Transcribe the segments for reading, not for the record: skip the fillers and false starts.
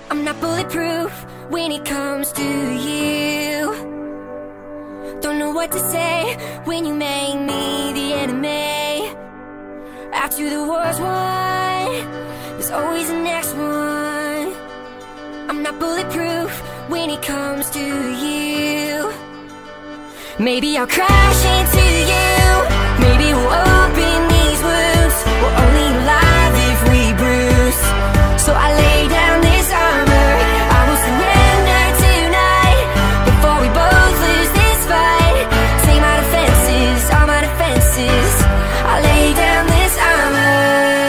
I'm not bulletproof when it comes to you. Don't know what to say when you make me the enemy. After the war's won, there's always the next one. I'm not bulletproof when it comes to you. Maybe I'll crash into you. Maybe we'll open these wounds. We're only alive if we bruise. So I lay down this armor. I will surrender tonight before we both lose this fight. Take my defenses, all my defenses. I lay down this armor.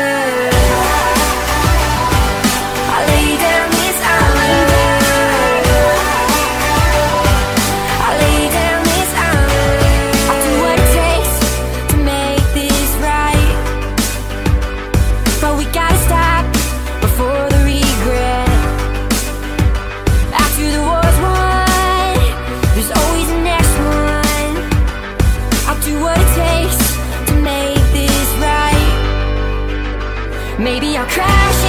I lay down this armor. I lay down this armor. I'll do what it takes to make this right, but we gotta stop before the regret. After the war's won, there's always the next one. I'll do what it takes to make this right. Maybe I'll crash